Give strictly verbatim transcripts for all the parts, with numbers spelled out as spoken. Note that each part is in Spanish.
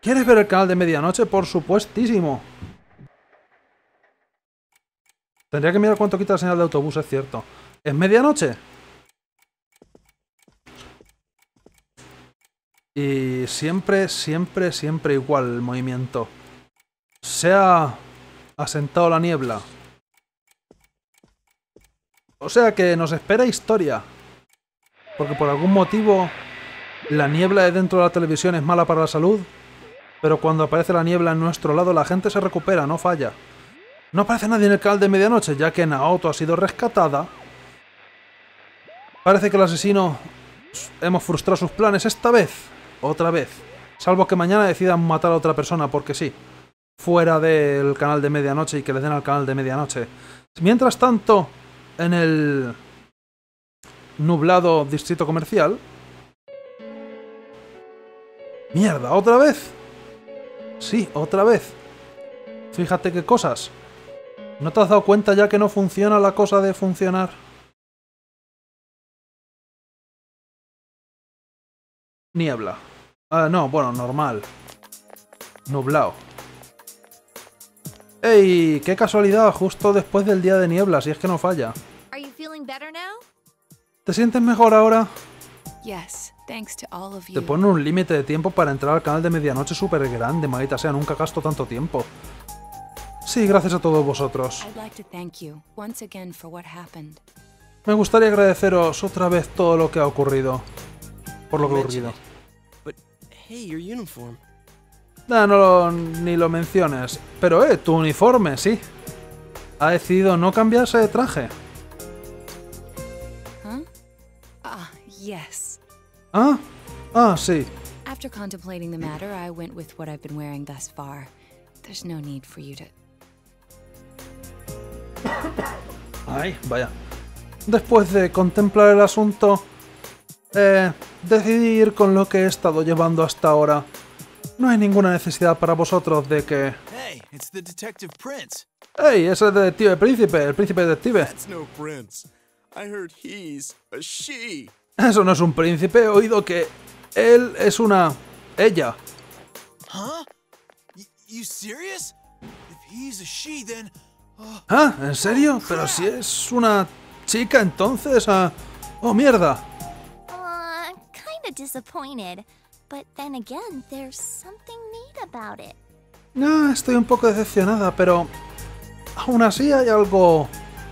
¿Quieres ver el canal de medianoche? Por supuestísimo. Tendría que mirar cuánto quita la señal de autobús, es cierto. ¿Es medianoche? Y siempre, siempre, siempre igual el movimiento. Se ha asentado la niebla. O sea que nos espera historia. Porque por algún motivo la niebla de dentro de la televisión es mala para la salud. Pero cuando aparece la niebla en nuestro lado la gente se recupera, no falla. No aparece nadie en el canal de medianoche, ya que Naoto ha sido rescatada. Parece que el asesino... Hemos frustrado sus planes esta vez. Otra vez. Salvo que mañana decidan matar a otra persona, porque sí. Fuera del canal de medianoche y que le den al canal de medianoche. Mientras tanto, en el nublado distrito comercial... ¡Mierda! ¿Otra vez? Sí, otra vez. Fíjate qué cosas. ¿No te has dado cuenta ya que no funciona la cosa de funcionar? Niebla. Ah, no, bueno, normal. Nublado. ¡Ey! ¡Qué casualidad! Justo después del día de niebla, si es que no falla. ¿Te sientes mejor ahora? Te ponen un límite de tiempo para entrar al canal de medianoche súper grande, maldita sea, nunca gasto tanto tiempo. Sí, gracias a todos vosotros. Me gustaría agradeceros otra vez todo lo que ha ocurrido. Por lo que ha ocurrido. Nah, no lo, ni lo menciones. Pero, eh, tu uniforme, sí. Ha decidido no cambiarse de traje. Ah, yes. ¿Ah? Ah, sí. After contemplating the matter, I went with what I've been wearing thus far. There's no need for you to... Ay, vaya. Después de contemplar el asunto, eh, decidí ir con lo que he estado llevando hasta ahora. No hay ninguna necesidad para vosotros de que... Hey, it's the Detective Prince. ¡Hey! Es el detective príncipe, el príncipe detective. That's no prince. I heard he's a she. Eso no es un príncipe, he oído que él es una... ella. Huh? Y you serious? If he's a she, then... Oh, ¿Ah? ¿En serio? Pero si es una chica, entonces... ah, ¡oh, mierda! Uh, kinda disappointed. But then again, there's something neat about it. Ah, estoy un poco decepcionada, pero... aún así hay algo...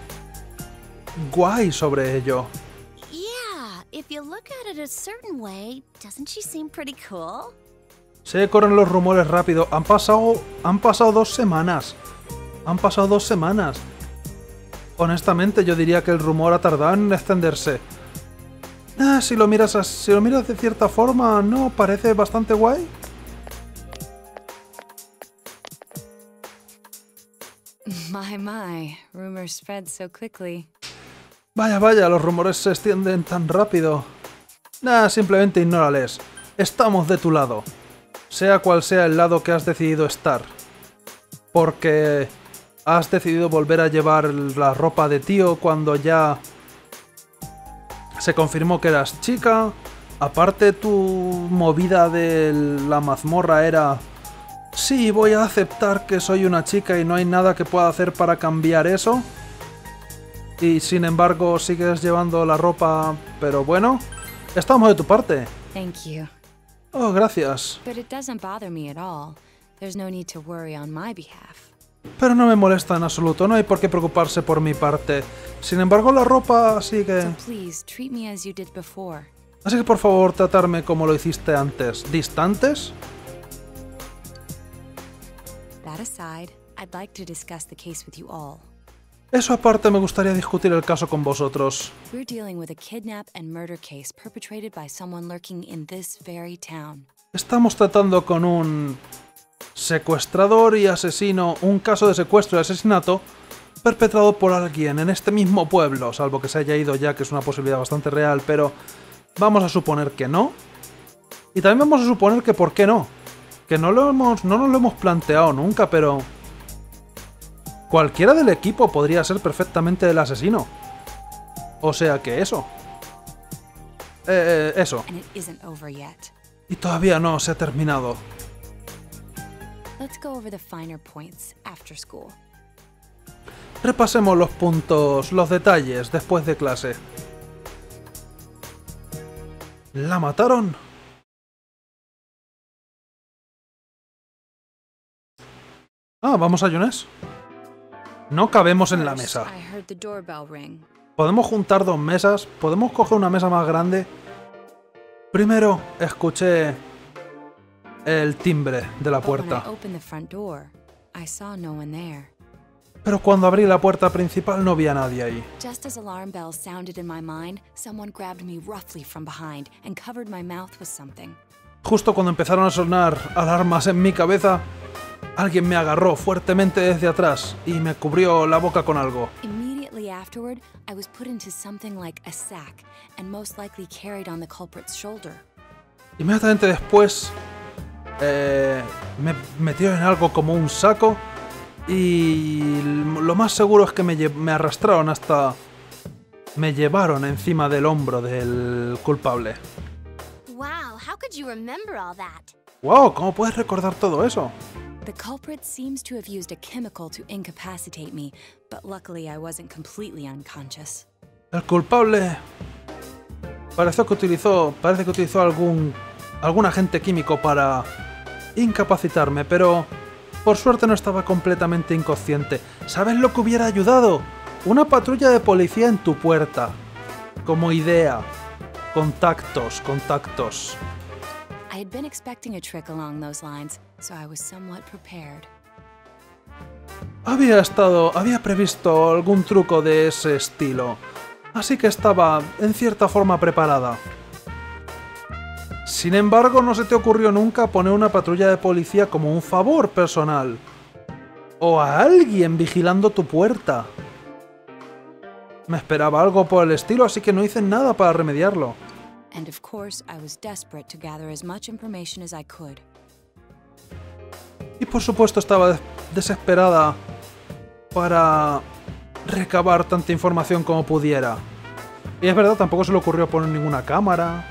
guay sobre ello. Yeah, if you look at it a certain way, doesn't she seem pretty cool? Se corren los rumores rápido. Han pasado... han pasado dos semanas. Han pasado dos semanas. Honestamente, yo diría que el rumor ha tardado en extenderse. Ah, si lo miras así, si lo miras de cierta forma, ¿no parece bastante guay? My, my. Rumors spread so quickly. Vaya, vaya, los rumores se extienden tan rápido. Nah, simplemente ignórales. Estamos de tu lado. Sea cual sea el lado que has decidido estar. Porque has decidido volver a llevar la ropa de tío cuando ya se confirmó que eras chica. Aparte, tu movida de la mazmorra era... sí, voy a aceptar que soy una chica y no hay nada que pueda hacer para cambiar eso. Y sin embargo, sigues llevando la ropa... pero bueno, estamos de tu parte. Thank you. Oh, gracias. But it doesn't bother me at all. There's no need to worry on my behalf. Pero no me molesta en absoluto, no hay por qué preocuparse por mi parte. Sin embargo, la ropa sigue... So please, treat me as you did before. Así que por favor, tratarme como lo hiciste antes. ¿Distantes? That aside, I'd like to discuss the case with you all. Eso aparte, me gustaría discutir el caso con vosotros. We're dealing with a kidnap and murder case perpetrated by someone lurking in this very town. Estamos tratando con un... secuestrador y asesino, un caso de secuestro y asesinato perpetrado por alguien en este mismo pueblo, salvo que se haya ido ya, que es una posibilidad bastante real, pero vamos a suponer que no. Y también vamos a suponer que por qué no. Que no lo hemos, no nos lo hemos planteado nunca, pero cualquiera del equipo podría ser perfectamente el asesino. O sea que eso. Eh, eso. And it isn't over yet. Y todavía no se ha terminado. Let's go over the finer points after school. Repasemos los puntos, los detalles después de clase. ¿La mataron? Ah, vamos a Yunes. No cabemos en la mesa. I heard the doorbell ring. Podemos juntar dos mesas. Podemos coger una mesa más grande. Primero escuché el timbre de la But when I puerta. opened the front door, I saw no one there. Pero cuando abrí la puerta principal no vi a nadie ahí. Just as alarm bells sounded in my mind, someone grabbed me roughly from behind and covered my mouth with something. Justo cuando empezaron a sonar alarmas en mi cabeza, alguien me agarró fuertemente desde atrás y me cubrió la boca con algo. Immediately afterward, I was put into something like a sack and most likely carried on the culprit's shoulder. Inmediatamente después eh, me metieron en algo como un saco y lo más seguro es que me, lle- me arrastraron hasta... me llevaron encima del hombro del culpable. Wow, how could you remember all that? ¡Wow! ¿Cómo puedes recordar todo eso? The culprit seems to have used a chemical to incapacitate me, but luckily I wasn't completely unconscious. El culpable parece que utilizó, parece que utilizó algún, algún agente químico para incapacitarme, pero por suerte no estaba completamente inconsciente. ¿Sabes lo que hubiera ayudado? Una patrulla de policía en tu puerta. Como idea. Contactos, contactos. I had been expecting a trick along those lines, so I was somewhat prepared. Había estado, había previsto algún truco de ese estilo, así que estaba en cierta forma preparada. Sin embargo, no se te ocurrió nunca poner una patrulla de policía como un favor personal. O a alguien vigilando tu puerta. Me esperaba algo por el estilo, así que no hice nada para remediarlo. And of course, I was desperate to gather as much information as I could. Y por supuesto estaba des- desesperada para recabar tanta información como pudiera. Y es verdad, tampoco se le ocurrió poner ninguna cámara.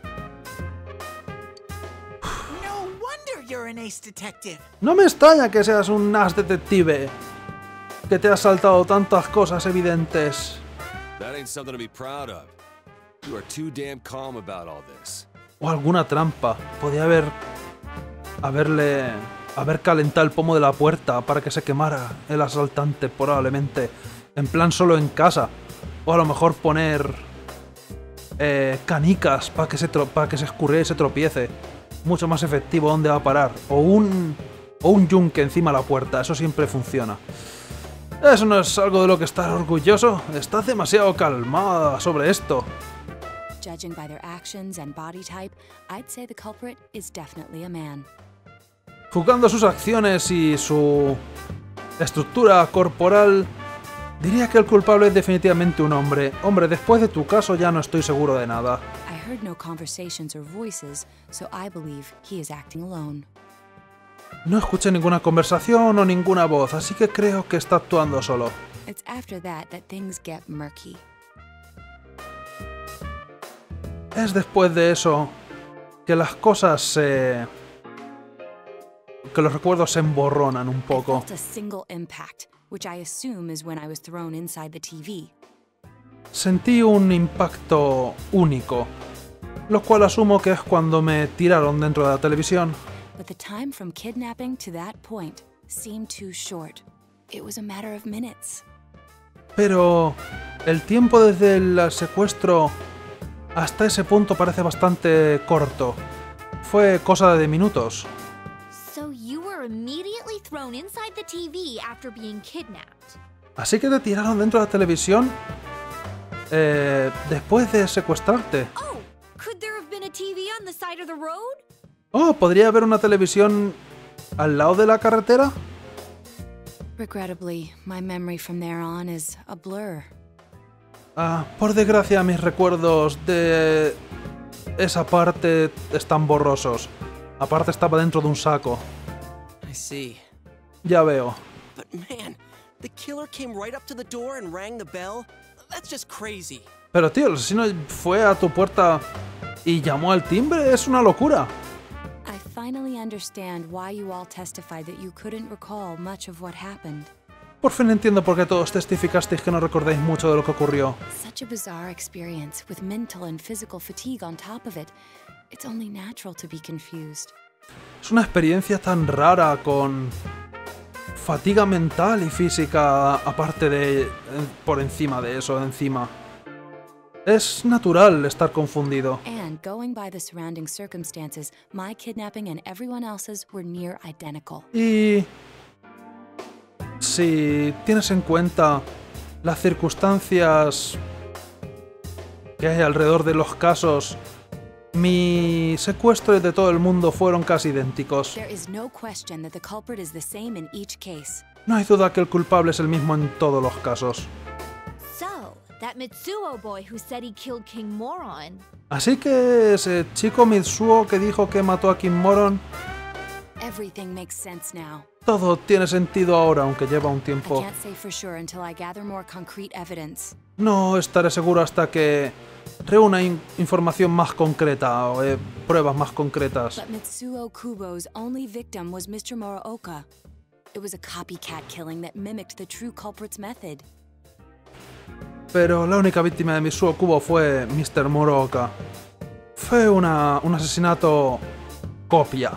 No wonder you're an ace detective. No me extraña que seas un as detective. Que te has saltado tantas cosas evidentes. That ain't something to be proud of. You are too damn calm about all this. O alguna trampa. Podía haber... Haberle... Haber calentado el pomo de la puerta para que se quemara el asaltante, probablemente. En plan solo en casa. O a lo mejor poner... Eh, canicas para que, se tro- para que se escurriera y se tropiece. Mucho más efectivo dónde va a parar. O un... O un yunque encima de la puerta. Eso siempre funciona. Eso no es algo de lo que estar orgulloso. Estás demasiado calmada sobre esto. Judging by their actions and body type, I'd say the culprit is definitely a man. Juzgando sus acciones y su estructura corporal, diría que el culpable es definitivamente un hombre. Hombre, después de tu caso ya no estoy seguro de nada. I heard no conversations or voices, so I believe he is acting alone. No escuché ninguna conversación o ninguna voz, así que creo que está actuando solo. It's after that that things get murky. Es después de eso que las cosas se... que los recuerdos se emborronan un I poco. felt a single impact, which I assume is when I was thrown inside the T V. Sentí un impacto único, lo cual asumo que es cuando me tiraron dentro de la televisión. But the time from kidnapping to that point seemed too short. It was a matter of minutes. Pero el tiempo desde el secuestro hasta ese punto parece bastante corto. Fue cosa de minutos. So you were immediately thrown inside the T V after being kidnapped. Así que te tiraron dentro de la televisión eh, después de secuestrarte. Oh, could there have been a T V on the side of the road? Oh, ¿podría haber una televisión al lado de la carretera? Regrettably, my memory from there on is a blur. Ah, por desgracia mis recuerdos de esa parte están borrosos. Aparte estaba dentro de un saco. I see. Ya veo. But man, the killer came right up to the door and rang the bell? That's just crazy. Pero tío, el asesino fue a tu puerta y llamó al timbre. Es una locura. I finally understand why you all testified that you couldn't recall much of what happened. Por fin entiendo por qué todos testificasteis que no recordáis mucho de lo que ocurrió. Such a bizarre experience with mental and physical fatigue on top of it. It's only natural to be confused. Es una experiencia tan rara con fatiga mental y física aparte de... por encima de eso, encima. Es natural estar confundido. And going by the surrounding circumstances, my kidnapping and everyone else's were near identical. Y... si tienes en cuenta las circunstancias que hay alrededor de los casos, mi secuestro y de todo el mundo fueron casi idénticos. There is no question that the culprit is the same in each case. No hay duda que el culpable es el mismo en todos los casos. So, that Mitsuo boy who said he killed King Moron. Así que ese chico Mitsuo que dijo que mató a King Moron, Everything makes sense now. todo tiene sentido ahora, aunque lleva un I tiempo. can't say for sure until I gather more concrete evidence. No estaré seguro hasta que reúna in- información más concreta o eh, pruebas más concretas. But Mitsuo Kubo's only victim was Mister Muraoka. It was a copycat killing that mimicked the true culprit's method. Pero la única víctima de Mitsuo Kubo fue mister Muraoka. Fue una, un asesinato copia,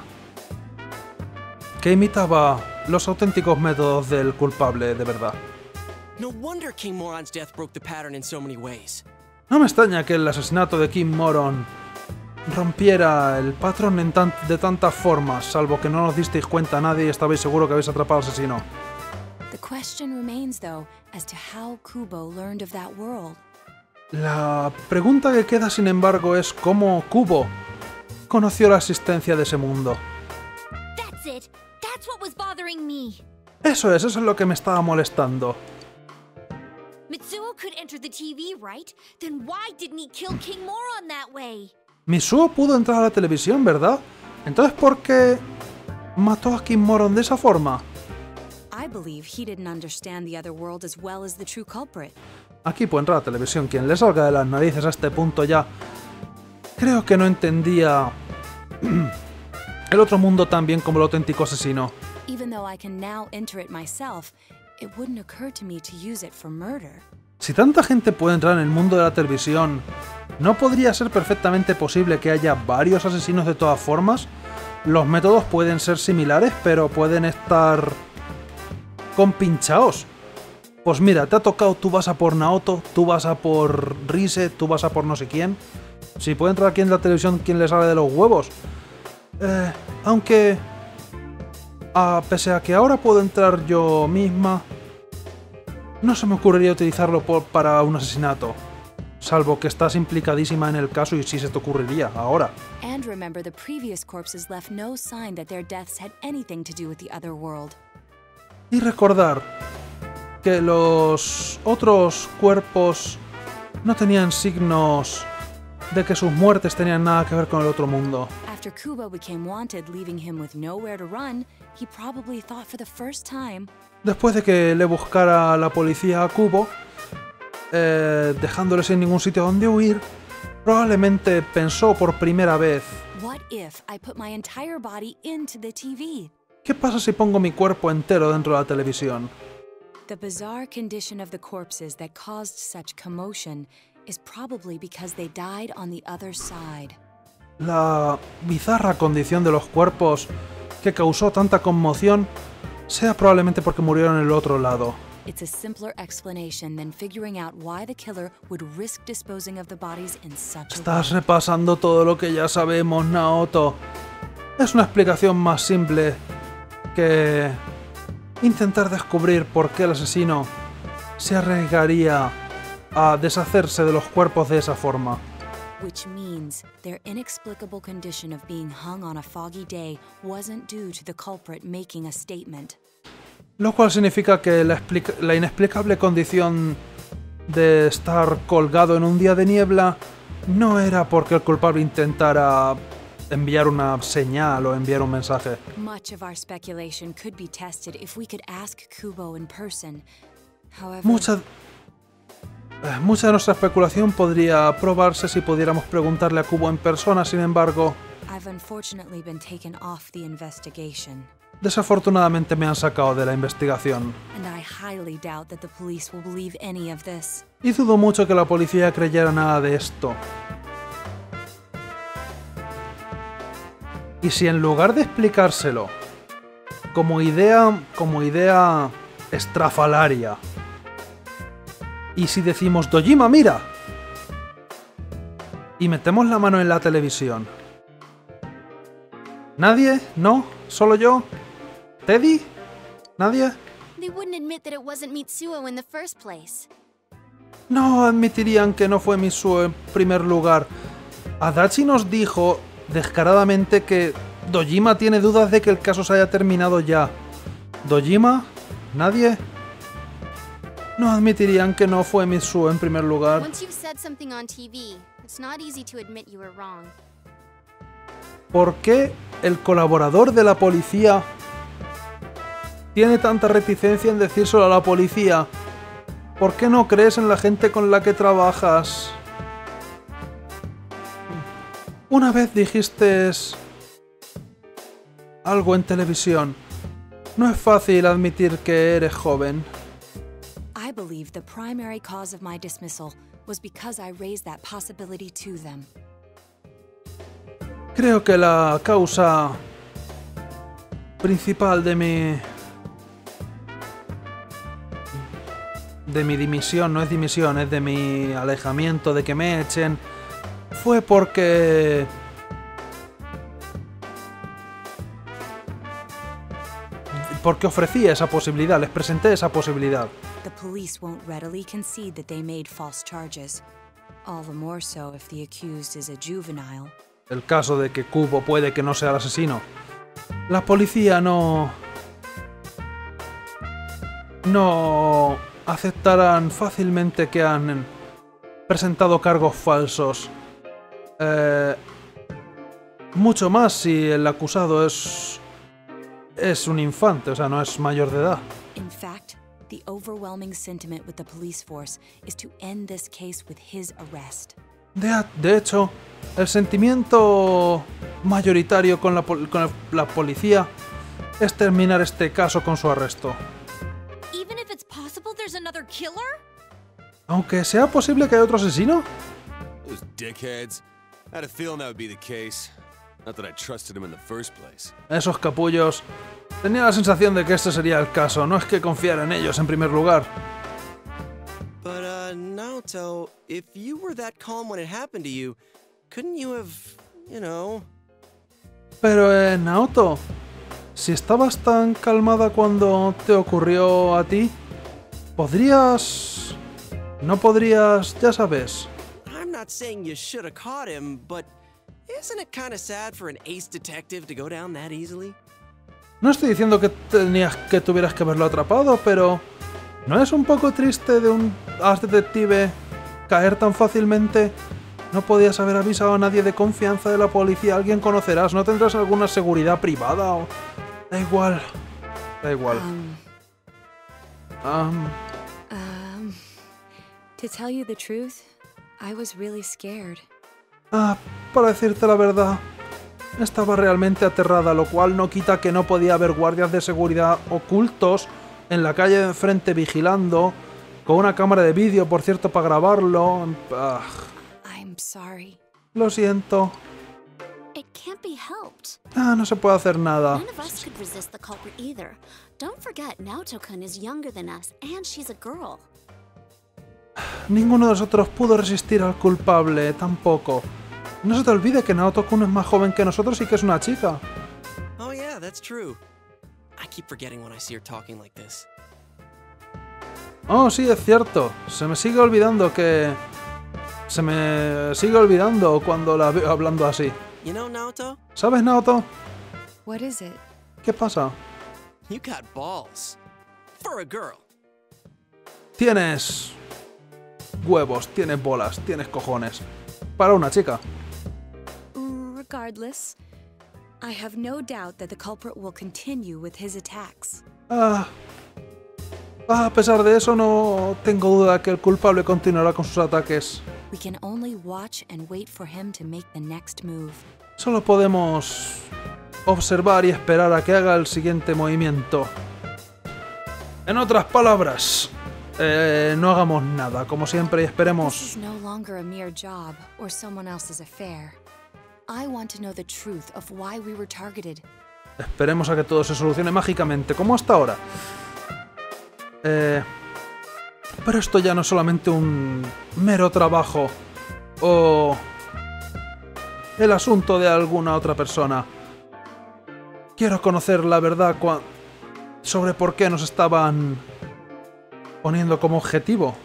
que imitaba los auténticos métodos del culpable de verdad. No wonder King Moron's death broke the pattern in so many ways. No me extraña que el asesinato de King Moron rompiera el patrón en tan- de tantas formas, salvo que no os disteis cuenta a nadie y estabais seguros que habéis atrapado al asesino. The question remains, though, as to how Kubo learned of that world. La pregunta que queda, sin embargo, es cómo Kubo conoció la existencia de ese mundo. That's it. That's what was bothering me. Eso es, eso es lo que me estaba molestando. Mitsuo could enter the T V, right? Then why didn't he kill King Moron that way? Mitsuo pudo entrar a la televisión, ¿verdad? Entonces, ¿por qué mató a King Moron de esa forma? I believe he didn't understand the other world as well as the true culprit. Aquí puede entrar a la televisión. Quien le salga de las narices a este punto ya... Creo que no entendía el otro mundo tan bien como el auténtico asesino. Even though I can now enter it myself, it wouldn't occur to me to use it for murder. Si tanta gente puede entrar en el mundo de la televisión, ¿no podría ser perfectamente posible que haya varios asesinos de todas formas? Los métodos pueden ser similares, pero pueden estar compinchados. Pues mira, te ha tocado, tú vas a por Naoto, tú vas a por Rise, tú vas a por no sé quién. Si puede entrar aquí en la televisión, ¿quién le sale de los huevos? Eh, aunque... a pese a que ahora puedo entrar yo misma, no se me ocurriría utilizarlo por, para un asesinato. Salvo que estás implicadísima en el caso y sí se te ocurriría, ahora. And remember, the previous corpses left no sign that their deaths had anything to do with the other world. Y recordar que los otros cuerpos no tenían signos de que sus muertes tenían nada que ver con el otro mundo. After Kubo became wanted, leaving him with nowhere to run, he probably thought for the first time, Después de que le buscara la policía a Kubo, eh, dejándole sin ningún sitio donde huir, probablemente pensó por primera vez: what if I put my entire body into the T V? ¿qué pasa si pongo mi cuerpo entero dentro de la televisión? The bizarre condition of the corpses that caused such commotion is probably because they died on the other side. La bizarra condición de los cuerpos que causó tanta conmoción sea probablemente porque murieron en el otro lado. It's a simpler explanation than figuring out why the killer would risk disposing of the bodies in such a Estás way. repasando todo lo que ya sabemos, Naoto. Es una explicación más simple que intentar descubrir por qué el asesino se arriesgaría a deshacerse de los cuerpos de esa forma. Which means their inexplicable condition of being hung on a foggy day wasn't due to the culprit making a statement. Lo cual significa que la, explica- la inexplicable condición de estar colgado en un día de niebla no era porque el culpable intentara enviar una señal o enviar un mensaje. Much of our speculation could be tested if we could ask Kubo in person. However, Mucha, eh, mucha de nuestra especulación podría probarse si pudiéramos preguntarle a Kubo en persona, sin embargo, I've unfortunately been taken off the investigation, Desafortunadamente me han sacado de la investigación. and I highly doubt that the police will believe any of this. Y dudo mucho que la policía creyera nada de esto. Y si en lugar de explicárselo como idea, como idea estrafalaria, y si decimos Dojima, mira, y metemos la mano en la televisión, ¿nadie? ¿No? ¿Solo yo? ¿Teddy? ¿Nadie? They wouldn't admit that it wasn't Mitsuo in the first place. No admitirían que no fue Mitsuo en primer lugar. Adachi nos dijo descaradamente que Dojima tiene dudas de que el caso se haya terminado ya. ¿Dojima? ¿Nadie? No admitirían que no fue Mitsuo en primer lugar. Once you've said something on T V, it's not easy to admit you were wrong. ¿Por qué el colaborador de la policía tiene tanta reticencia en decírselo a la policía? ¿Por qué no crees en la gente con la que trabajas? Una vez dijiste algo en televisión. No es fácil admitir que eres joven. I believe the primary cause of my dismissal was because I raised that possibility to them. Creo que la causa principal de mi... de mi dimisión, no es dimisión, es de mi alejamiento, de que me echen, fue porque... porque ofrecí esa posibilidad, les presenté esa posibilidad. The police won't readily concede that they made false charges. All the more so if the accused is a juvenile. El caso de que Kubo puede que no sea el asesino. La policía no... no aceptarán fácilmente que han presentado cargos falsos. Eh, mucho más si el acusado es... es un infante, o sea, no es mayor de edad. In fact, the overwhelming sentiment with the police force is to end this case with his arrest. De, de hecho, el sentimiento mayoritario con, la, pol- con el- la policía es terminar este caso con su arresto. Even if it's possible there's another killer? Aunque sea posible que haya otro asesino. Those dickheads. I had a feeling that would be the case. Not that I trusted him in the first place. Esos capullos. Tenía la sensación de que este sería el caso. No es que confiara en ellos en primer lugar. But, uh, Naoto, if you were that calm when it happened to you, couldn't you have, you know... Pero, eh, Naoto, si estabas tan calmada cuando te ocurrió a ti, podrías... no podrías, ya sabes... I'm not saying you should have caught him, but isn't it kind of sad for an ace detective to go down that easily? No estoy diciendo que tenías que tuvieras que haberlo atrapado, pero ¿no es un poco triste de un as detective caer tan fácilmente? No podías haber avisado a nadie de confianza de la policía. Alguien conocerás. ¿No tendrás alguna seguridad privada? O... Da igual. Da igual. Um, Um, um, to tell you the truth, I was really scared. ah, para decirte la verdad, estaba realmente aterrada, lo cual no quita que no podía haber guardias de seguridad ocultos en la calle de enfrente vigilando, con una cámara de vídeo, por cierto, para grabarlo. Ah, I'm sorry. lo siento. It can't be helped. Ah, no se puede hacer nada. None of us could resist the culprit either. Don't forget, Naoto-kun is younger than us, and she's a girl. Ninguno de nosotros pudo resistir al culpable, tampoco. No se te olvide que Naoto-kun es más joven que nosotros y que es una chica. Oh yeah, that's true. I keep forgetting when I see her talking like this. Oh, sí, es cierto. Se me sigue olvidando que... Se me sigue olvidando cuando la veo hablando así. You know, Naoto, ¿Sabes, Naoto? What is it? ¿Qué pasa? you got balls. For a girl. Tienes... huevos, tienes bolas, tienes cojones. Para una chica. Regardless, I have no doubt that the culprit will continue with his attacks. Ah... Ah, a pesar de eso, no tengo duda que el culpable continuará con sus ataques. We can only watch and wait for him to make the next move. Solo podemos observar y esperar a que haga el siguiente movimiento. En otras palabras, eh, no hagamos nada, como siempre, y This esperemos. is no longer a mere job or someone else's affair. I want to know the truth of why we were targeted. Esperemos a que todo se solucione mágicamente, como hasta ahora. Eh, pero esto ya no es solamente un mero trabajo o el asunto de alguna otra persona. Quiero conocer la verdad cua- sobre por qué nos estaban poniendo como objetivo.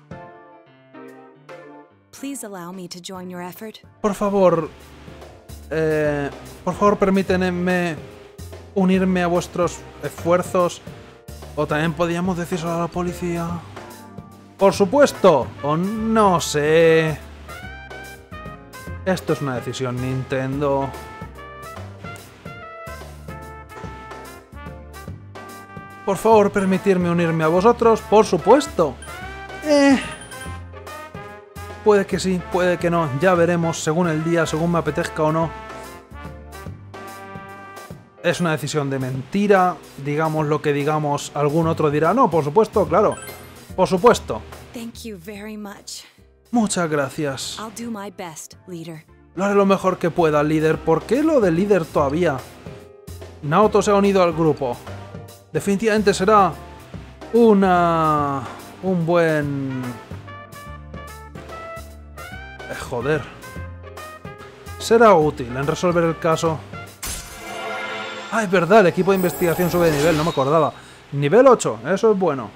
Please allow me to join your effort. Por favor, eh, por favor permítanme unirme a vuestros esfuerzos. O también podríamos decírselo a la policía. Por supuesto, o no sé. Esto es una decisión Nintendo. Por favor, permitirme unirme a vosotros, por supuesto. Eh... Puede que sí, puede que no, ya veremos según el día, según me apetezca o no. Es una decisión de mentira, digamos lo que digamos, algún otro dirá, no, por supuesto, claro, por supuesto. Thank you very much. Muchas gracias. I'll do my best, leader. Lo haré lo mejor que pueda, líder. ¿Por qué lo de líder todavía? Naoto se ha unido al grupo. Definitivamente será una... un buen... Eh, joder. Será útil en resolver el caso. Ah, es verdad, el equipo de investigación sube de nivel, no me acordaba. Nivel ocho, eso es bueno.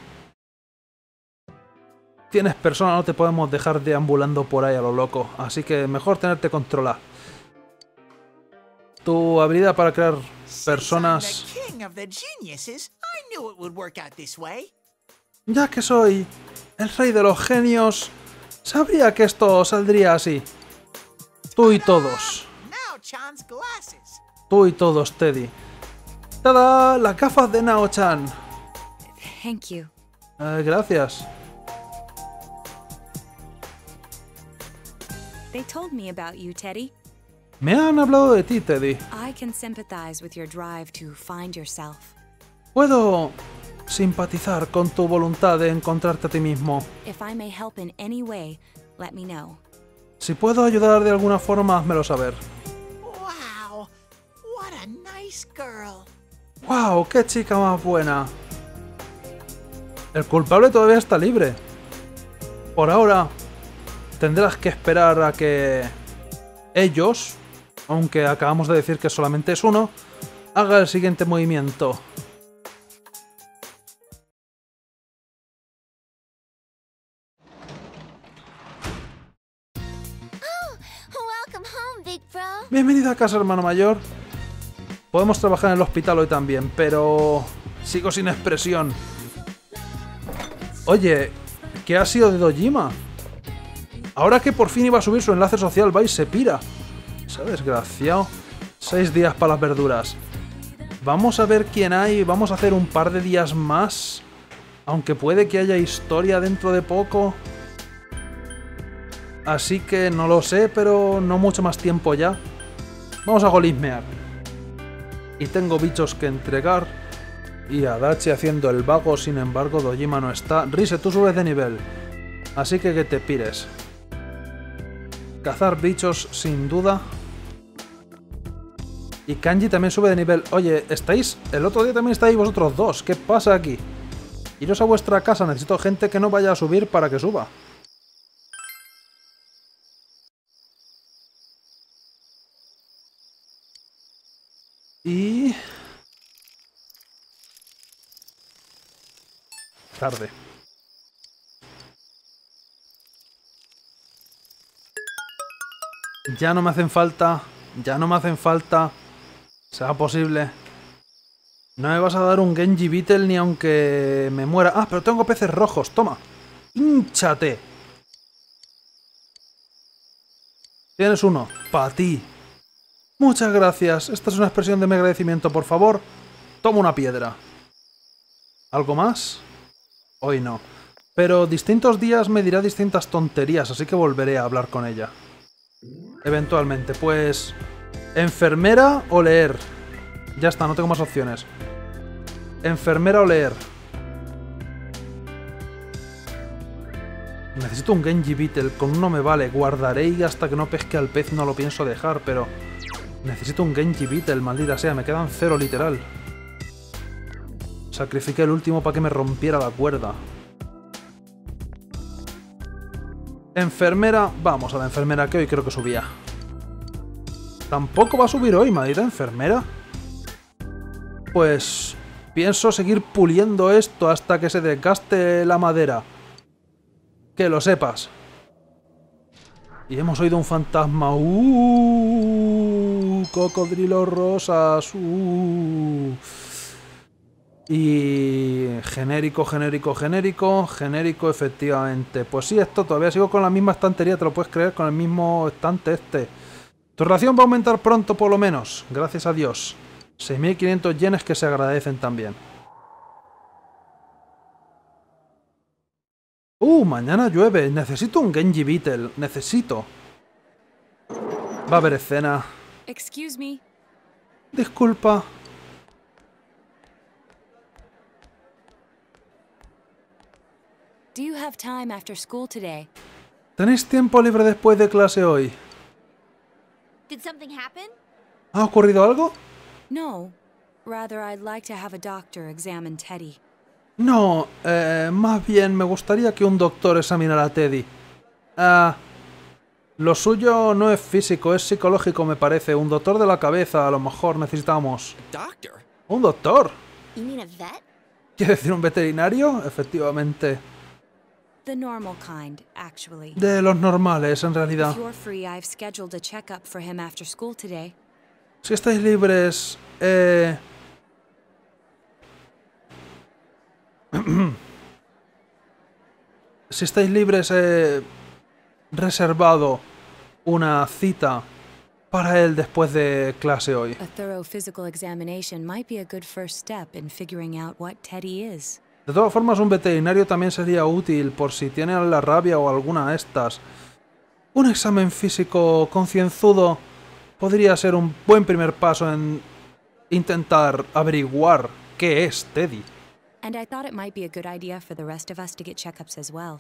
Tienes persona, no te podemos dejar deambulando por ahí a lo loco, así que mejor tenerte controlado. Tu habilidad para crear personas... Ya que soy el rey de los genios, sabría que esto saldría así. Tú y todos. Tú y todos, Teddy. ¡Tada! Las gafas de Nao-chan. Thank you. Eh, gracias. They told me about you, Teddy. Me han hablado de ti, Teddy. I can sympathize with your drive to find yourself. Puedo simpatizar con tu voluntad de encontrarte a ti mismo. If I may help in any way, let me know. Si puedo ayudar de alguna forma, házmelo saber. Wow, what a nice girl. ¡Wow! ¡Qué chica más buena! El culpable todavía está libre. Por ahora, tendrás que esperar a que ellos, aunque acabamos de decir que solamente es uno, haga el siguiente movimiento. Welcome home, big bro. Bienvenido a casa, hermano mayor. Podemos trabajar en el hospital hoy también, pero sigo sin expresión. Oye, ¿qué ha sido de Dojima? Ahora que por fin iba a subir su enlace social, va y se pira. Ese desgraciado. Seis días para las verduras. Vamos a ver quién hay. Vamos a hacer un par de días más. Aunque puede que haya historia dentro de poco. Así que no lo sé, pero no mucho más tiempo ya. Vamos a golismear. Y tengo bichos que entregar. Y Adachi haciendo el vago, sin embargo Dojima no está. Rise, tú subes de nivel. Así que que te pires. Cazar bichos, sin duda. Y Kanji también sube de nivel. Oye, ¿estáis? El otro día también estáis vosotros dos. ¿Qué pasa aquí? Iros a vuestra casa. Necesito gente que no vaya a subir para que suba. Y... tarde. Ya no me hacen falta. Ya no me hacen falta. Será posible. No me vas a dar un Genji Beetle ni aunque me muera. Ah, pero tengo peces rojos. Toma. ¡Hínchate! Tienes uno. Para ti. Muchas gracias. Esta es una expresión de mi agradecimiento. Por favor, toma una piedra. ¿Algo más? Hoy no. Pero distintos días me dirá distintas tonterías, así que volveré a hablar con ella. Eventualmente, pues... Enfermera o leer. Ya está, no tengo más opciones. Enfermera o leer. Necesito un Genji Beetle. Con uno me vale. Guardaré y hasta que no pesque al pez no lo pienso dejar, pero... necesito un Genji Beetle, maldita sea. Me quedan cero, literal. Sacrifiqué el último para que me rompiera la cuerda. Enfermera. Vamos a la enfermera, que hoy creo que subía. Tampoco va a subir hoy, maldita enfermera. Pues... pienso seguir puliendo esto hasta que se desgaste la madera. Que lo sepas. Y hemos oído un fantasma. ¡Uh! Cocodrilos rosas. ¡Uh! Y... genérico, genérico, genérico. Genérico, efectivamente. Pues sí, esto todavía sigo con la misma estantería, te lo puedes creer, con el mismo estante este. Tu relación va a aumentar pronto por lo menos. Gracias a Dios. seis mil quinientos yenes que se agradecen también. Uh, mañana llueve. Necesito un Genji Beetle. Necesito. Va a haber escena. Excuse me. Disculpa. Do you have time after school today? ¿Tenéis tiempo libre después de clase hoy? Did something happen? ¿Ha ocurrido algo? No. Rather, I'd like to have a doctor examine Teddy. No, eh, más bien me gustaría que un doctor examinara a Teddy. Ah, lo suyo no es físico, es psicológico, me parece. Un doctor de la cabeza, a lo mejor necesitamos. Doctor? ¿Un doctor? You mean a vet? ¿Quiere decir un veterinario? Efectivamente. The normal kind, actually. De los normales, en realidad. If you're free, I've scheduled a checkup for him after school today. Si estáis libres, eh... si estáis libres, he reservado una cita para él después de clase hoy. A thorough physical examination might be a good first step in figuring out what Teddy is. De todas formas, un veterinario también sería útil por si tiene la rabia o alguna de estas. Un examen físico concienzudo podría ser un buen primer paso en intentar averiguar qué es Teddy. And I thought it might be a good idea for the rest of us to get checkups as well.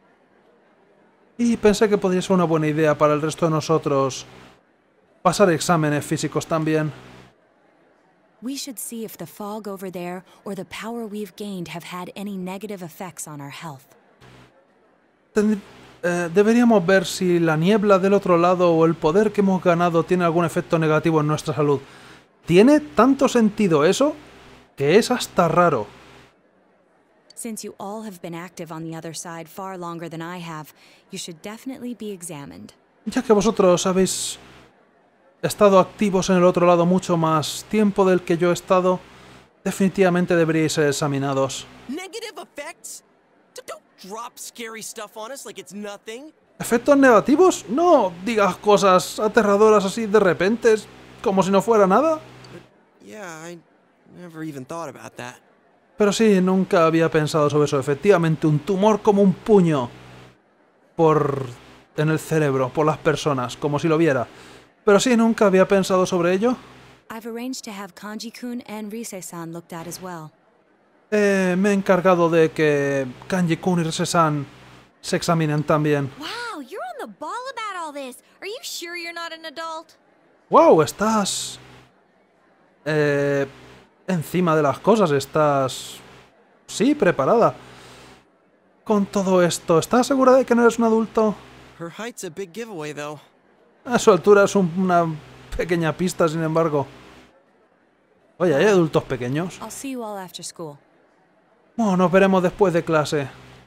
Y pensé que podría ser una buena idea para el resto de nosotros pasar exámenes físicos también. We should see if the fog over there or the power we've gained have had any negative effects on our health. Ten- eh, deberíamos ver si la niebla del otro lado o el poder que hemos ganado tiene algún efecto negativo en nuestra salud. Tiene tanto sentido eso que es hasta raro. Since you all have been active on the other side far longer than I have, you should definitely be examined. Ya que vosotros habéis estado activos en el otro lado mucho más tiempo del que yo he estado, definitivamente deberíais ser examinados. Negative effects? D- Don't drop scary stuff on us like it's nothing. ¿Efectos negativos? No digas cosas aterradoras así de repente, como si no fuera nada. Yeah, I never even thought about that. Pero sí, nunca había pensado sobre eso. Efectivamente, un tumor como un puño por en el cerebro, por las personas, como si lo viera. Pero sí, nunca había pensado sobre ello. I've arranged to have Kanji-kun and Rise-san looked at as well. Eh, me he encargado de que Kanji-kun y Rise-san se examinen también. Wow, you're on the ball about all this. Are you sure you're not an adult? ¡Wow! Estás... Eh... encima de las cosas, estás... sí, preparada. Con todo esto, ¿estás segura de que no eres un adulto? Her height's a big giveaway, though. A su altura es un- una pequeña pista, sin embargo. Oye, ¿hay adultos pequeños? I'll see you all after school. Bueno, nos veremos después de clase.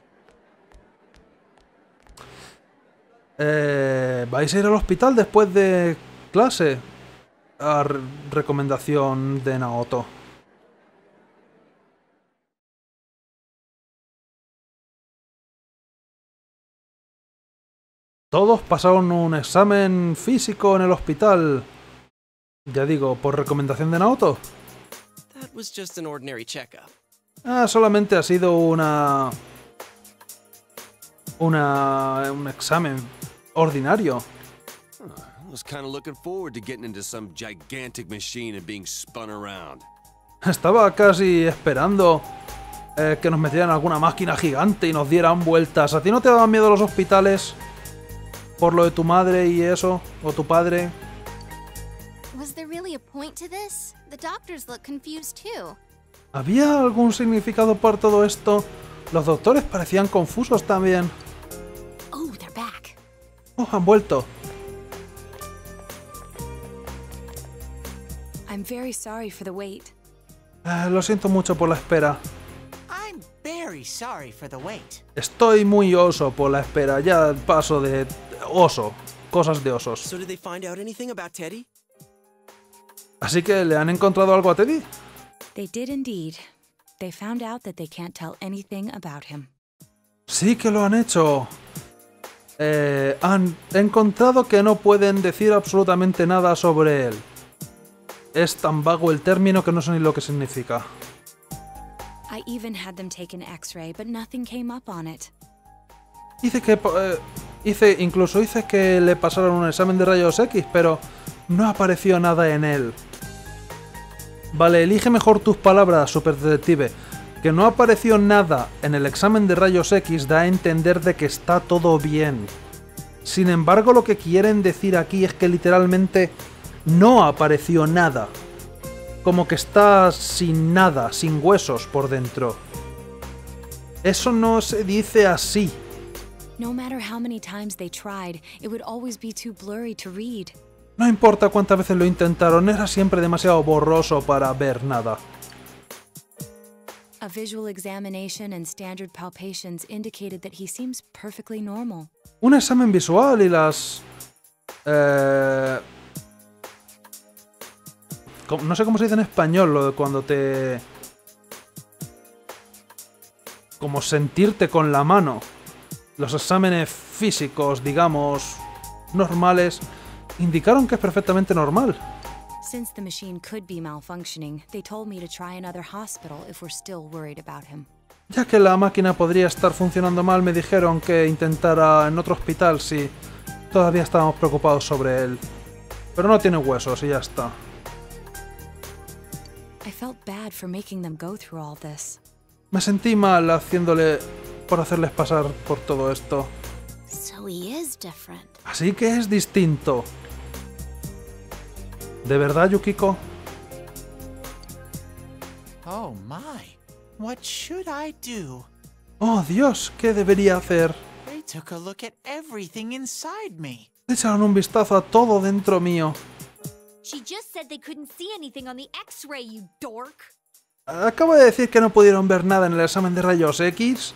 Eh, ¿Vais a ir al hospital después de clase? A re- recomendación de Naoto. Todos pasaron un examen físico en el hospital. Ya digo, por recomendación de Naoto. That was just an ordinary checkup. Ah, solamente ha sido una... Una... un examen ordinario. was kind of looking forward to getting into some gigantic machine and being spun around. Estaba casi esperando eh, que nos metieran en alguna máquina gigante y nos dieran vueltas. ¿A ti no te daban miedo los hospitales? Por lo de tu madre y eso, o tu padre. Was there really a point to this? The doctors look confused too. ¿Había algún significado por todo esto? Los doctores parecían confusos también. Oh, they're back. Oh, han vuelto. I'm very sorry for the wait. Eh, lo siento mucho por la espera. I'm very sorry for the wait. Estoy muy oso por la espera. Ya paso de oso. Cosas de osos. So did they find out anything about Teddy? Así que, ¿le han encontrado algo a Teddy? They did indeed. They found out that they can't tell anything about him. Sí que lo han hecho. Eh, han encontrado que no pueden decir absolutamente nada sobre él. Es tan vago el término que no sé ni lo que significa. I even had them take an X-ray, but nothing came up on it. Hice que... Eh, hice, incluso hice que le pasaran un examen de rayos X, pero no apareció nada en él. Vale, elige mejor tus palabras, super detective. Que no apareció nada en el examen de rayos X da a entender de que está todo bien. Sin embargo, lo que quieren decir aquí es que literalmente no apareció nada. Como que está sin nada, sin huesos por dentro. Eso no se dice así. No matter how many times they tried, it would always be too blurry to read. No importa cuántas veces lo intentaron, era siempre demasiado borroso para ver nada. A visual examination and standard palpations indicated that he seems perfectly normal. Un examen visual y las... Eh, no sé cómo se dice en español, lo de cuando te... Como sentirte con la mano. Los exámenes físicos, digamos, normales, indicaron que es perfectamente normal. Since the machine could be malfunctioning, they told me to try another hospital if we're still worried about him. Ya que la máquina podría estar funcionando mal, me dijeron que intentara en otro hospital si todavía estábamos preocupados sobre él. Pero no tiene huesos y ya está. I felt bad for making them go through all this. Me sentí mal haciéndole... por hacerles pasar por todo esto. So he is different. Así que es distinto. ¿De verdad, Yukiko? Oh my. What should I do? Oh, Dios, ¿qué debería hacer? They took a look at everything inside me. Echaron un vistazo a todo dentro mío. She just said they couldn't see anything on the X-ray, you dork. Acabo de decir que no pudieron ver nada en el examen de rayos X.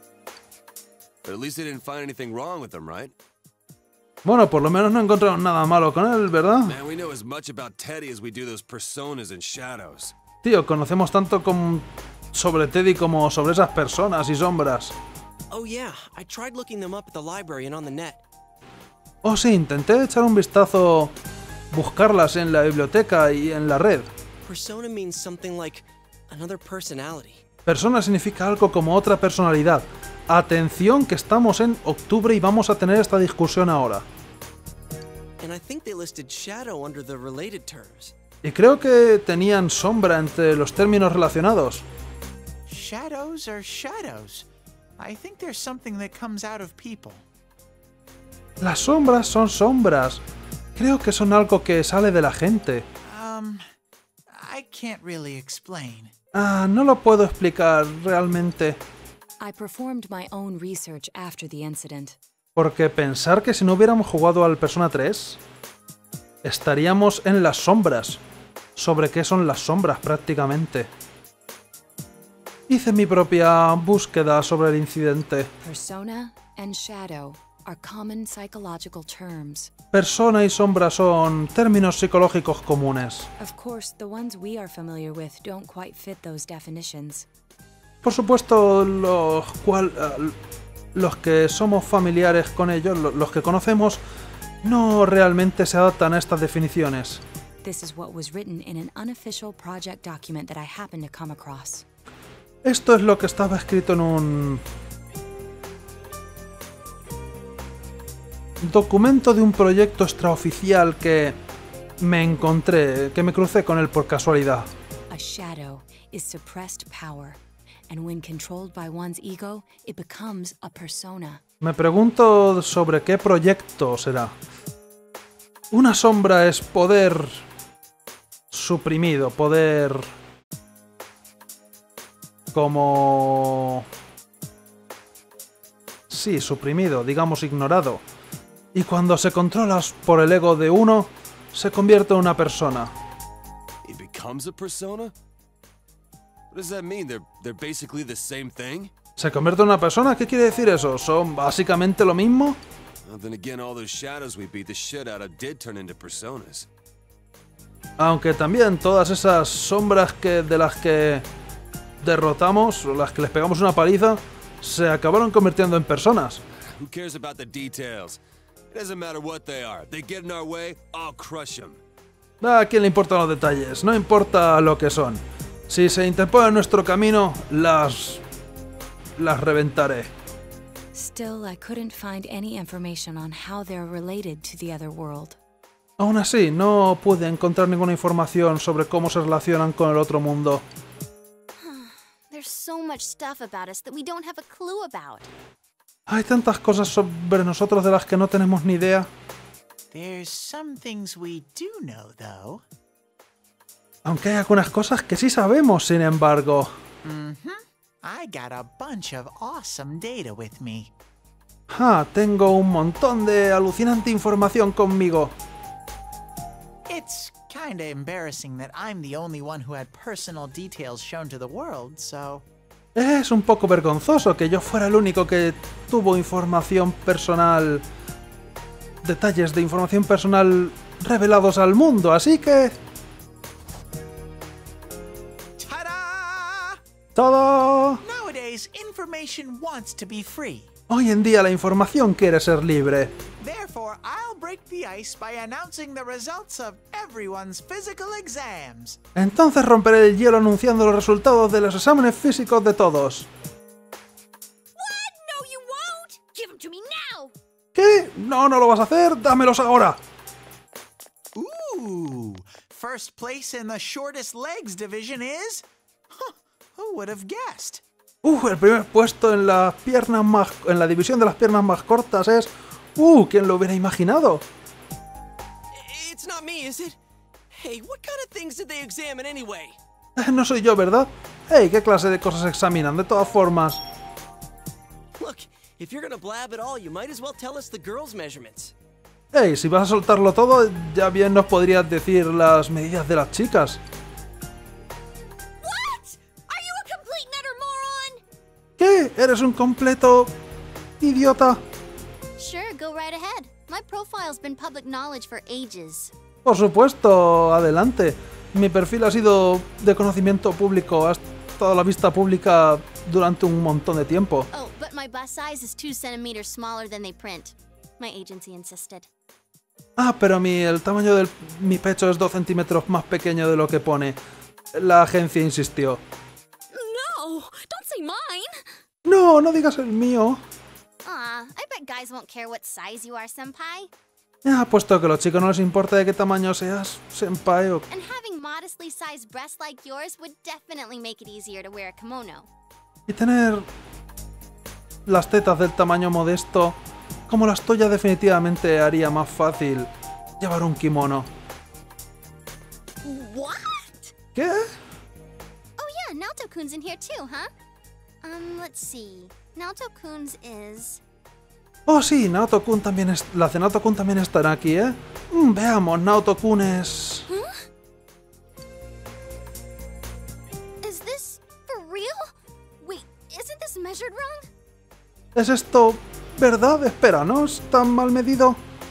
But at least they didn't find anything wrong with him, right? Bueno, por lo menos no encontraron nada malo con él, ¿verdad? Man, we know as much about Teddy as we do those personas and shadows. Tío, conocemos tanto como sobre Teddy como sobre esas personas y sombras. Oh yeah, I tried looking them up at the library and on the net. Oh sí, intenté echar un vistazo, buscarlas en la biblioteca y en la red. Persona means something like another personality. Persona significa algo como otra personalidad. Atención que estamos en octubre y vamos a tener esta discusión ahora. And I think they listed shadow under the related terms. Y creo que tenían sombra entre los términos relacionados. Shadows are shadows. I think there's something that comes out of people. Las sombras son sombras. Creo que son algo que sale de la gente. Um, I can't really explain. Ah, no lo puedo explicar realmente. I performed my own research after the incident. Porque pensar que si no hubiéramos jugado al Persona tres, estaríamos en las sombras. Sobre qué son las sombras prácticamente. Hice mi propia búsqueda sobre el incidente. Persona and shadow are common psychological terms. Persona y sombra son términos psicológicos comunes. Of course, the ones we are familiar with don't quite fit those definitions. Por supuesto, los, cual, uh, los que somos familiares con ellos, los que conocemos, no realmente se adaptan a estas definiciones. This is what was written in an unofficial project document that I happened to come across. Esto es lo que estaba escrito en un... documento de un proyecto extraoficial que me encontré, que me crucé con él por casualidad. A shadow is suppressed power, and when controlled by one's ego, it becomes a persona. Me pregunto sobre qué proyecto será. Una sombra es poder suprimido, poder como... Sí, suprimido, digamos ignorado. Y cuando se controla por el ego de uno, se convierte en una persona. It becomes a persona? What does that mean? They're, they're basically the same thing? ¿Se convierte en una persona? ¿Qué quiere decir eso? ¿Son básicamente lo mismo? Well, then again, all those shadows we beat the shit out of did turn into personas. Aunque también todas esas sombras que de las que derrotamos, o las que les pegamos una paliza, se acabaron convirtiendo en personas. Who cares about the details? It doesn't matter what they are. They get in our way, I'll crush them. ¿A quién le importan los detalles? No importa lo que son. Si se interponen en nuestro camino, las... las reventaré. Still, I couldn't find any information on how they're related to the other world. Aún así, no pude encontrar ninguna información sobre cómo se relacionan con el otro mundo. There's so much stuff about us that we don't have a clue about. Hay tantas cosas sobre nosotros de las que no tenemos ni idea. There's some things we do know, though. Aunque hay algunas cosas que sí sabemos, sin embargo. Mm-hmm. I got a bunch of awesome data with me. Ah, tengo un montón de alucinante información conmigo. It's kinda embarrassing that I'm the only one who had personal details shown to the world, so... Es un poco vergonzoso que yo fuera el único que tuvo información personal... detalles de información personal revelados al mundo, así que... Ta-da! ¡Todo! Nowadays, information wants to be free. Hoy en día la información quiere ser libre. Therefore, I'll break the ice by announcing the results of everyone's physical exams. Entonces romperé el hielo anunciando los resultados de los exámenes físicos de todos. What? No, you won't! Give them to me now! ¿Qué? No, no lo vas a hacer. Dámelos ahora. Ooh, first place in the shortest legs division is... Huh, who would have guessed? Uh, el primer puesto en las piernas más... en la división de las piernas más cortas es... Uh, ¿quién lo hubiera imaginado? It's not me, is it? Hey, what kind of things did they examine anyway? Eh, no soy yo, ¿verdad? Hey, ¿qué clase de cosas examinan? De todas formas... Look, if you're gonna blab at all, you might as well tell us the girls' measurements. Hey, si vas a soltarlo todo, ya bien nos podrías decir las medidas de las chicas. What? Are you a complete and utter moron? ¿Qué? ¿Eres un completo... idiota? Sure, go right ahead. My profile's been public knowledge for ages. Por supuesto, adelante. Mi perfil ha sido de conocimiento público, ha estado a la vista pública durante un montón de tiempo. Oh, but my bust size is two centimeters smaller than they print. My agency insisted. Ah, pero mi, el tamaño de mi pecho es dos centímetros más pequeño de lo que pone. La agencia insistió. No! Don't say mine! No, no digas el mío. Aw, I bet guys won't care what size you are, senpai. Ya, puesto que a los chicos no les importa de qué tamaño seas, senpai o... And having modestly sized breasts like yours would definitely make it easier to wear a kimono. Y tener las tetas del tamaño modesto como las tuyas definitivamente haría más fácil llevar un kimono. What? ¿Qué? Oh yeah, Naoto-kun's in here too, huh? Um, let's see. Naoto-kun's is... Oh sí, Naoto-kun también es... La de Naoto-kun también estará aquí, ¿eh? Mm, veamos, Naoto-kun es... Is this for real? Wait, isn't this measured wrong? ¿Es esto verdad? Espera, ¿no? ¿Está mal medido?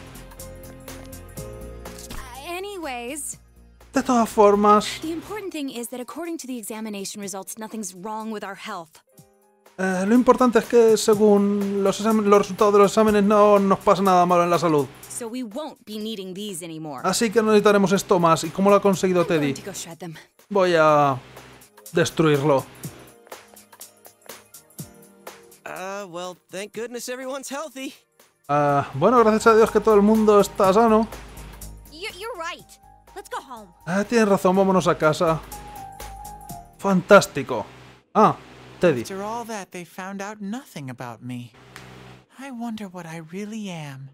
Uh, anyways, De todas formas... the important thing is that according to the examination results, nothing's wrong with our health. Eh, lo importante es que según los, los resultados de los exámenes no nos pasa nada malo en la salud. So we won't be needing these anymore. Así que no necesitaremos esto más. ¿Y cómo lo ha conseguido I'm going Teddy? to go shred them. Voy a... destruirlo. Uh, well, thank goodness everyone's healthy. Ah, bueno, gracias a Dios que todo el mundo está sano. You're, you're right. Let's go home. Ah, tienes razón, vámonos a casa. Fantástico. Ah, Teddy. After all that, they found out nothing about me. I wonder what I really am.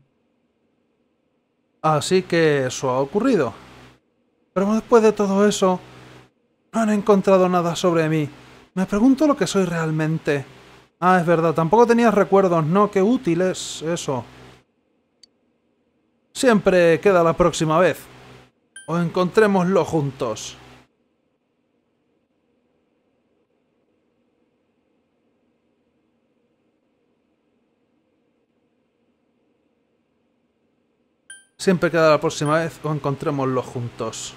Así que eso ha ocurrido. Pero después de todo eso, no han encontrado nada sobre mí. Me pregunto lo que soy realmente. Ah, es verdad, tampoco tenías recuerdos, ¿no? Qué útil es eso. Siempre queda la próxima vez. O encontrémoslo juntos. Siempre queda la próxima vez o encontrémoslo juntos.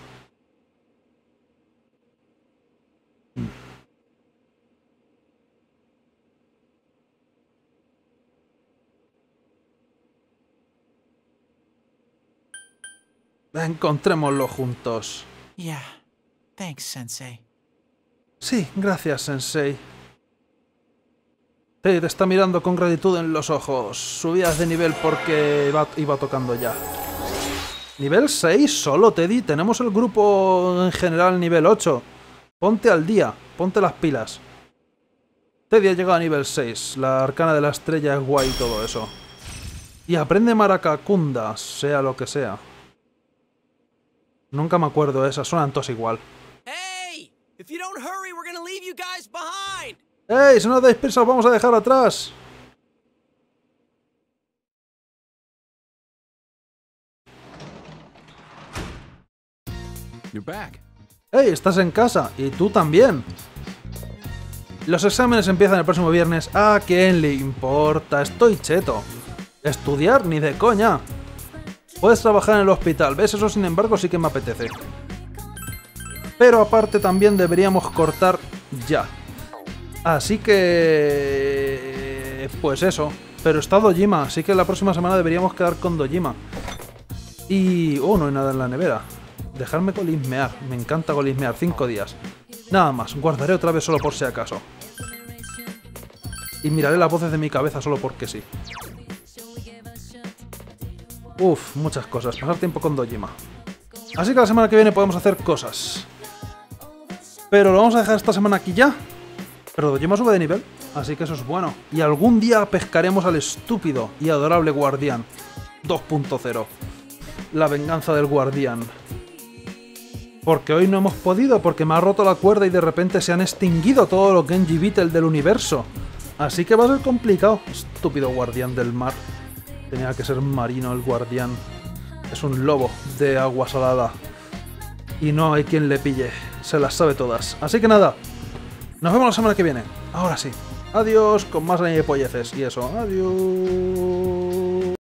Encontrémoslo juntos. Yeah. Thanks, Sensei. Sí, gracias, Sensei. Teddy te está mirando con gratitud en los ojos. Subías de nivel porque iba, iba tocando ya. Nivel seis solo, Teddy. Tenemos el grupo en general nivel ocho. Ponte al día. Ponte las pilas. Teddy ha llegado a nivel seis. La arcana de la estrella es guay y todo eso. Y aprende Maracacunda, sea lo que sea. Nunca me acuerdo de esas. Suenan todos igual. Hey! If you don't hurry, we're gonna leave you guys behind! ¡Ey! Si no dais prisa, os vamos a dejar atrás. You're back. ¡Ey! Estás en casa. Y tú también. Los exámenes empiezan el próximo viernes. ¿A quién le importa? Estoy cheto. Estudiar ni de coña. Puedes trabajar en el hospital. ¿Ves? Eso, sin embargo, sí que me apetece. Pero aparte también deberíamos cortar ya. Así que... Pues eso. Pero está Dojima, así que la próxima semana deberíamos quedar con Dojima. Y... Oh, no hay nada en la nevera. Dejarme golismear. Me encanta golismear. Cinco días. Nada más. Guardaré otra vez solo por si acaso. Y miraré las voces de mi cabeza solo porque sí. Uf, muchas cosas. Pasar tiempo con Dojima. Así que la semana que viene podemos hacer cosas. Pero lo vamos a dejar esta semana aquí ya. Pero Dojima sube de nivel, así que eso es bueno. Y algún día pescaremos al estúpido y adorable guardián dos punto cero. La venganza del guardián. Porque hoy no hemos podido, porque me ha roto la cuerda y de repente se han extinguido todos los Genji Beetle del universo. Así que va a ser complicado. Estúpido guardián del mar. Tenía que ser marino el guardián. Es un lobo de agua salada. Y no hay quien le pille. Se las sabe todas. Así que nada. Nos vemos la semana que viene. Ahora sí. Adiós, con más anime polleces y eso. Adiós.